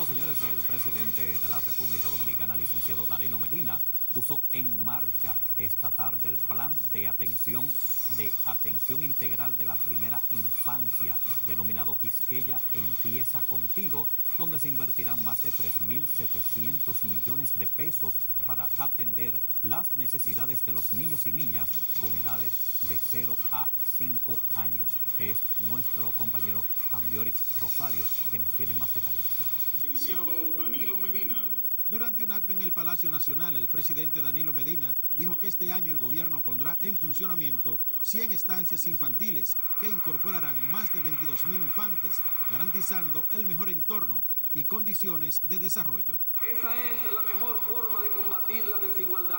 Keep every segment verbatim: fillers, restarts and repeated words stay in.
Bueno, señores, el presidente de la República Dominicana, licenciado Danilo Medina, puso en marcha esta tarde el plan de atención, de atención integral de la primera infancia, denominado Quisqueya Empieza Contigo, donde se invertirán más de tres mil setecientos millones de pesos para atender las necesidades de los niños y niñas con edades de cero a cinco años. Es nuestro compañero Ambiorix Rosario quien nos tiene más detalles. Licenciado Danilo Medina. Durante un acto en el Palacio Nacional, el presidente Danilo Medina dijo que este año el gobierno pondrá en funcionamiento cien estancias infantiles que incorporarán más de veintidós mil infantes, garantizando el mejor entorno y condiciones de desarrollo. Esa es la mejor forma de combatir la desigualdad.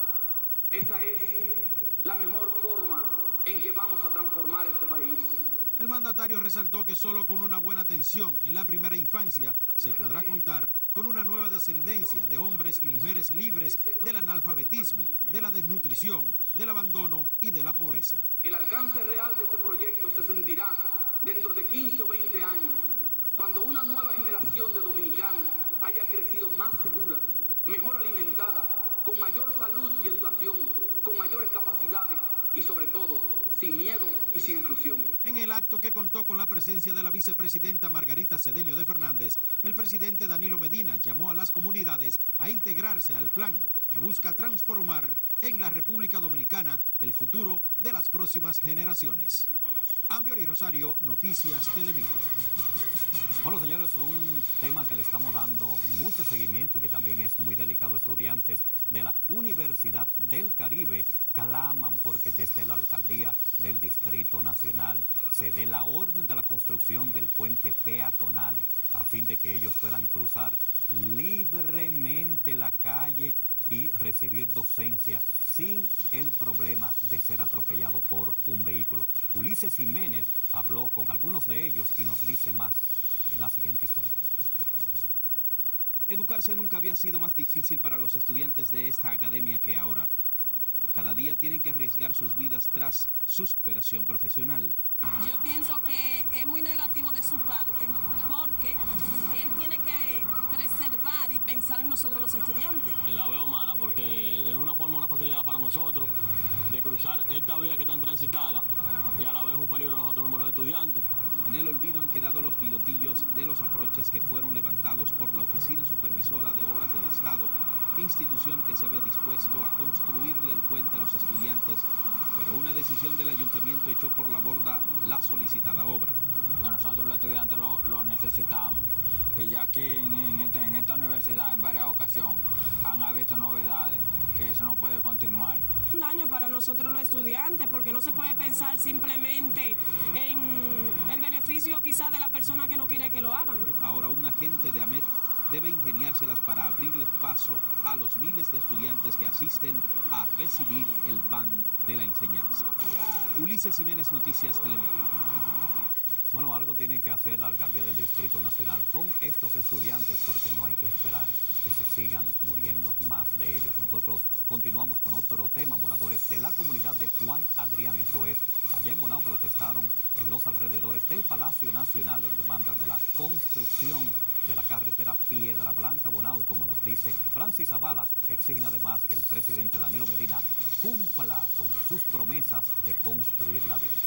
Esa es la mejor forma en que vamos a transformar este país. El mandatario resaltó que solo con una buena atención en la primera infancia se podrá contar con una nueva descendencia de hombres y mujeres libres del analfabetismo, de la desnutrición, del abandono y de la pobreza. El alcance real de este proyecto se sentirá dentro de quince o veinte años, cuando una nueva generación de dominicanos haya crecido más segura, mejor alimentada, con mayor salud y educación, con mayores capacidades y sobre todo sin miedo y sin exclusión. En el acto, que contó con la presencia de la vicepresidenta Margarita Cedeño de Fernández, el presidente Danilo Medina llamó a las comunidades a integrarse al plan que busca transformar en la República Dominicana el futuro de las próximas generaciones. Ambiorix Rosario, Noticias Telemicro. Bueno, señores, un tema que le estamos dando mucho seguimiento y que también es muy delicado. Estudiantes de la Universidad del Caribe claman porque desde la alcaldía del Distrito Nacional se dé la orden de la construcción del puente peatonal a fin de que ellos puedan cruzar libremente la calle y recibir docencia sin el problema de ser atropellado por un vehículo. Ulises Jiménez habló con algunos de ellos y nos dice más en la siguiente historia. Educarse nunca había sido más difícil para los estudiantes de esta academia que ahora. Cada día tienen que arriesgar sus vidas tras su superación profesional. Yo pienso que es muy negativo de su parte porque él tiene que preservar y pensar en nosotros los estudiantes. La veo mala porque es una forma, una facilidad para nosotros de cruzar esta vía que está transitada y a la vez un peligro a nosotros mismos los estudiantes. En el olvido han quedado los pilotillos de los aproches que fueron levantados por la Oficina Supervisora de Obras del Estado, institución que se había dispuesto a construirle el puente a los estudiantes, pero una decisión del ayuntamiento echó por la borda la solicitada obra. Bueno, nosotros los estudiantes lo, lo necesitamos, y ya que en, en, este, en esta universidad en varias ocasiones han habido novedades, que eso no puede continuar. Un daño para nosotros los estudiantes porque no se puede pensar simplemente en el beneficio quizás de la persona que no quiere que lo hagan. Ahora un agente de AMET debe ingeniárselas para abrirles paso a los miles de estudiantes que asisten a recibir el pan de la enseñanza. Ulises Jiménez, Noticias Telemicro. Bueno, algo tiene que hacer la alcaldía del Distrito Nacional con estos estudiantes porque no hay que esperar que se sigan muriendo más de ellos. Nosotros continuamos con otro tema. Moradores de la comunidad de Juan Adrián, eso es, allá en Bonao, protestaron en los alrededores del Palacio Nacional en demanda de la construcción de la carretera Piedra Blanca Bonao, y como nos dice Francis Zavala, exigen además que el presidente Danilo Medina cumpla con sus promesas de construir la vía.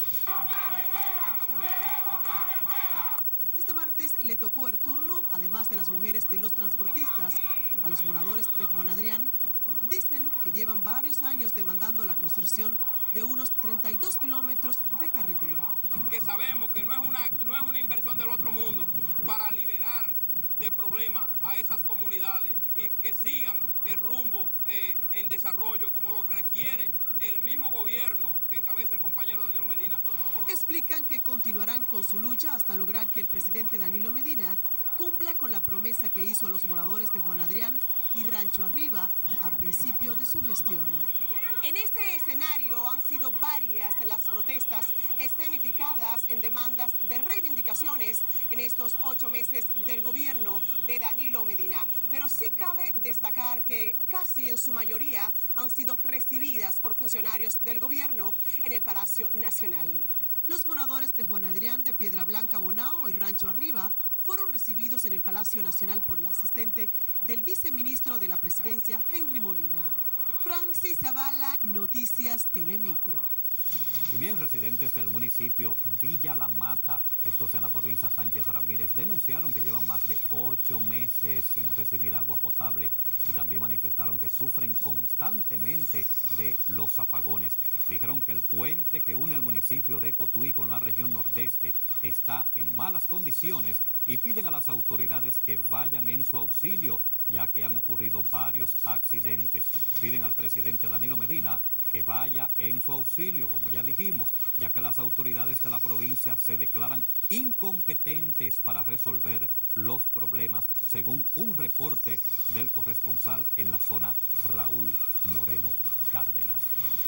Este martes le tocó el turno, además de las mujeres de los transportistas, a los moradores de Juan Adrián. Dicen que llevan varios años demandando la construcción de unos treinta y dos kilómetros de carretera. Que sabemos que no es una, no es una inversión del otro mundo para liberar de problemas a esas comunidades y que sigan el rumbo eh, en desarrollo como lo requiere el mismo gobierno que encabeza el compañero Danilo Medina. Explican que continuarán con su lucha hasta lograr que el presidente Danilo Medina cumpla con la promesa que hizo a los moradores de Juan Adrián y Rancho Arriba a principio de su gestión. En este escenario han sido varias las protestas escenificadas en demandas de reivindicaciones en estos ocho meses del gobierno de Danilo Medina. Pero sí cabe destacar que casi en su mayoría han sido recibidas por funcionarios del gobierno en el Palacio Nacional. Los moradores de Juan Adrián, de Piedra Blanca Bonao y Rancho Arriba fueron recibidos en el Palacio Nacional por el asistente del viceministro de la Presidencia, Henry Molina. Francis Zavala, Noticias Telemicro. Y bien, residentes del municipio Villa La Mata, estos en la provincia Sánchez Ramírez, denunciaron que llevan más de ocho meses sin recibir agua potable y también manifestaron que sufren constantemente de los apagones. Dijeron que el puente que une el municipio de Cotuí con la región nordeste está en malas condiciones y piden a las autoridades que vayan en su auxilio, ya que han ocurrido varios accidentes. Piden al presidente Danilo Medina que vaya en su auxilio, como ya dijimos, ya que las autoridades de la provincia se declaran incompetentes para resolver los problemas, según un reporte del corresponsal en la zona, Raúl Moreno Cárdenas.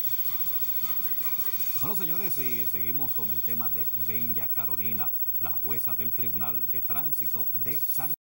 Bueno, señores, y seguimos con el tema de Benya Carolina, la jueza del Tribunal de Tránsito de San